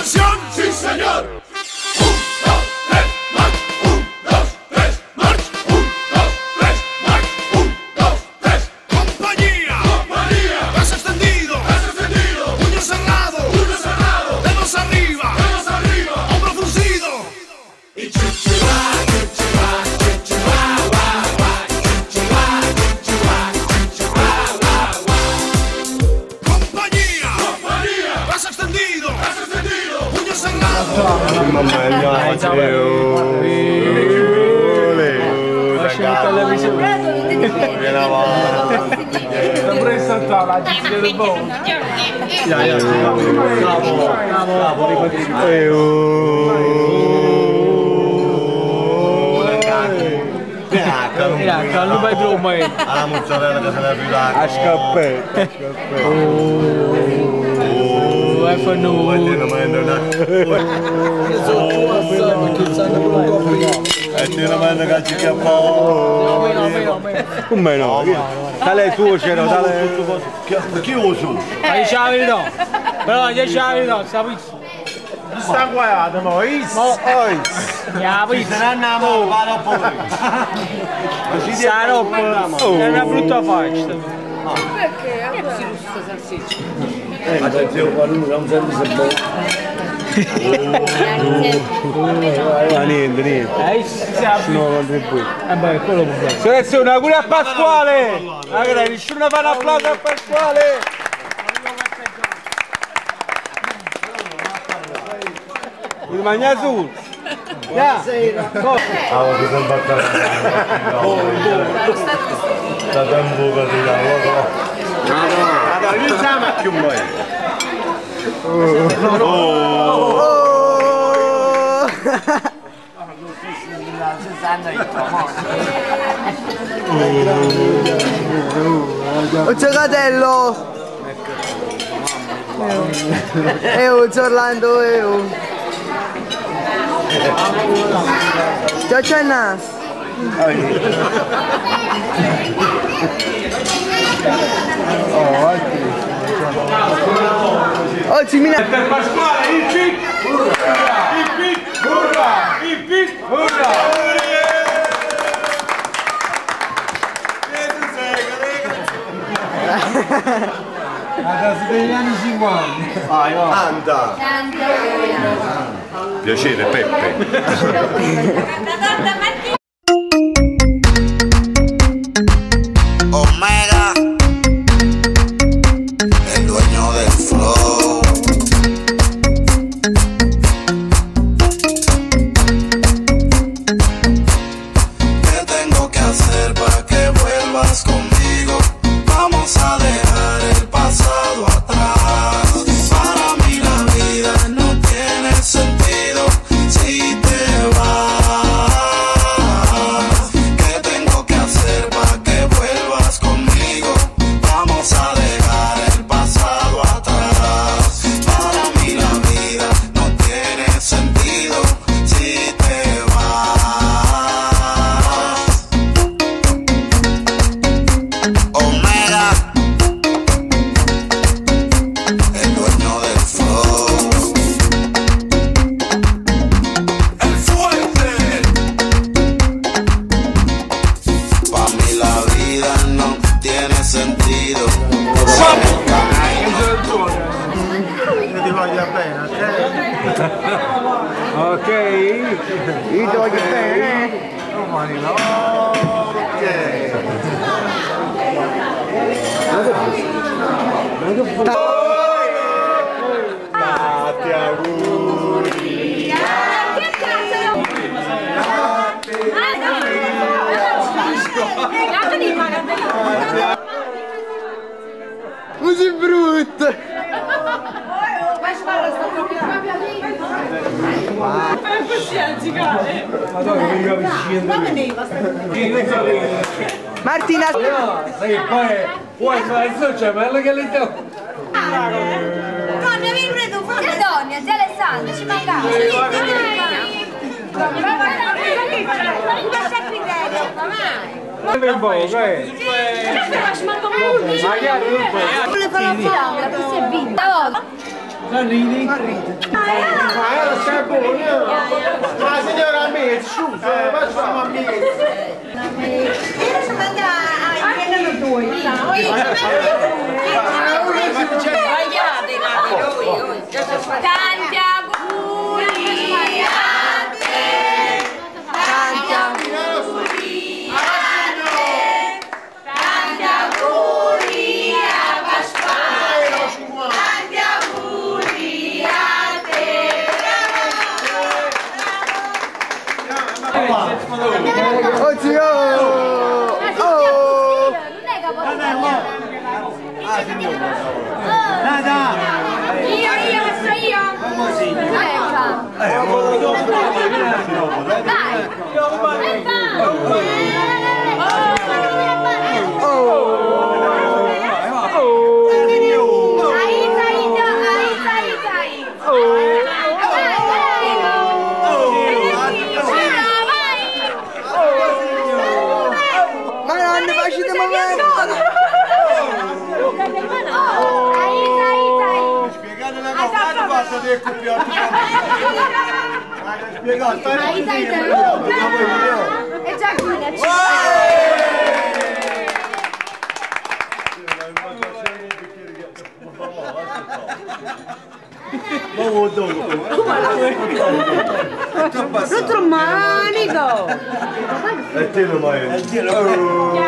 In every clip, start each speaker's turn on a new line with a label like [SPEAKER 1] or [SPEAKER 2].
[SPEAKER 1] diversión? ¡Sí, señor! ¡Un, dos, tres, march! ¡Un, dos, tres, march! ¡Un, dos, tres, march! ¡Un, dos, tres! ¡Compañía! ¡Compañía! ¡Brazo extendido! ¡Brazo extendido! ¡Puño cerrado! ¡Puño cerrado! ¡Dedos arriba! ¡Dedos arriba! ¡Hombro fruncido! Y chichibá, chichibá, chichibá, guá, guá. Chichibá, chichibá, chichibá, guá, guá. ¡Compañía! ¡Compañía! ¡Brazo extendido! ¡Brazo extendido! ¡Puño cerrado!
[SPEAKER 2] Mamma mia, viene avanti.
[SPEAKER 3] Sempre saltare la gestione del volo.
[SPEAKER 2] Non vai più mai. La mozzarella che se ne è più là. A scappare.
[SPEAKER 3] Vai fa noi.
[SPEAKER 2] E ti domanda che ci chiappa. Come no? Tale suocero, tale. Chi uso?
[SPEAKER 3] Hai la verità. Però c'è la verità, sapete?
[SPEAKER 2] Sta guardando, ma
[SPEAKER 3] Ya, poi
[SPEAKER 2] saranno vado poi.
[SPEAKER 3] sarò è una brutta faccia.
[SPEAKER 4] Perché? Che si russa sta salsiccia?
[SPEAKER 2] Attenzione, qualcuno non sa se è buono. Niente. No, contribuito.
[SPEAKER 3] Beh, quello può fare.
[SPEAKER 2] Selezione, auguri a Pasquale! Magari nessuno fa un applauso a Pasquale! Il magna su!
[SPEAKER 3] Buonasera.
[SPEAKER 2] Ti sono battuto. Da tempo che ti lavoro. Allora, iniziamo a più mai.
[SPEAKER 5] Un giocatello! Orlando, Ciao Cenna! Oggi mi
[SPEAKER 2] Per Pasquale, il pic! Il pic! Urra! Il pic! Urra!
[SPEAKER 3] La casa degli anni 50.
[SPEAKER 2] Anda! Piacere, Peppe.
[SPEAKER 6] Omega, el dueño del flow. ¿Qué tengo que hacer para que vuelvas conmigo? Vamos a dejar el pasado atrás. Para mí la vida no tiene sentido si te vas. ¿Qué tengo que hacer para que vuelvas conmigo? Vamos a dejar el pasado atrás. Para mí la vida no tiene sentido si te vas. Omega, el dueño del flow.
[SPEAKER 1] ¡El fuerte!
[SPEAKER 6] Pa' mí la vida no tiene sentido.
[SPEAKER 2] Ti voglio bene, ok?
[SPEAKER 5] io ti voglio bene.
[SPEAKER 2] Domani no. Tanti auguri.
[SPEAKER 5] Così brutto! Martina!
[SPEAKER 3] Sai poi puoi fare il suo cervello che le do.
[SPEAKER 4] Donne, vieni preso un fuoco. Donne, zia Alessandra, ci mancava.
[SPEAKER 3] Un po',
[SPEAKER 4] Vuole fare la fiamma, questo è vinta.
[SPEAKER 3] Ridi?
[SPEAKER 2] Ma era scarbone. Ma signora Amici, su, facciamo amici.
[SPEAKER 4] Tanti auguri a te. Tanti auguri a te. Tanti auguri a Pasquale. Tanti auguri a te.
[SPEAKER 5] Oh zio! Oh!
[SPEAKER 4] Non è capo.
[SPEAKER 3] Nada!
[SPEAKER 4] Io, adesso io.
[SPEAKER 5] Ma non ne facete muovere!
[SPEAKER 2] Spiegate una cosa, basta del copione. Spiegate,
[SPEAKER 4] È già qui,
[SPEAKER 7] L'altro manico!
[SPEAKER 2] E te lo vai. E te lo vai.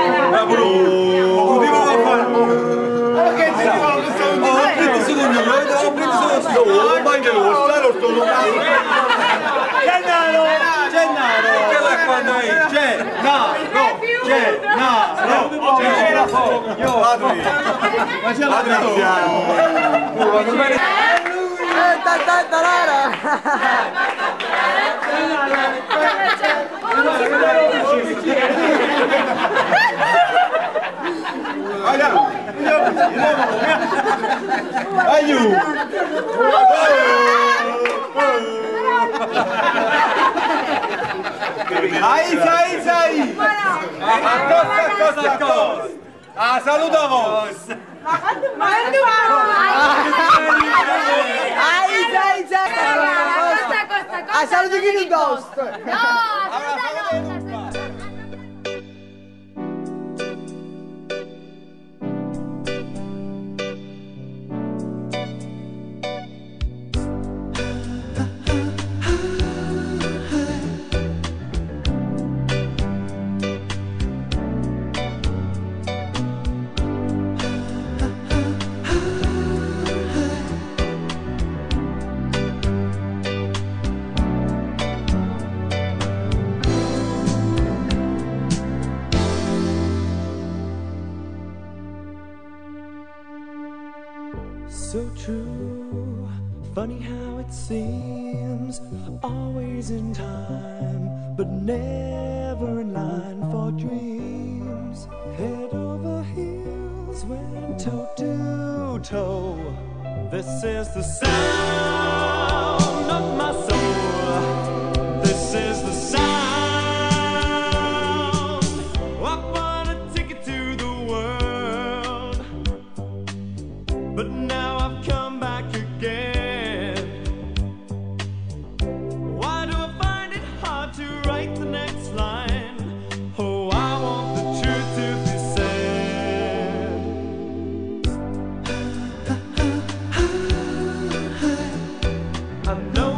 [SPEAKER 3] Ah, saluta vos!
[SPEAKER 5] Saluti chi non dost!
[SPEAKER 8] So true, funny how it seems, always in time, but never in line for dreams. Head over heels, went toe to toe. This is the sound of my soul. This is the sound. I want a ticket to the world, but now I've come back again. Why do I find it hard to write the next line? Oh, I want the truth to be said. I know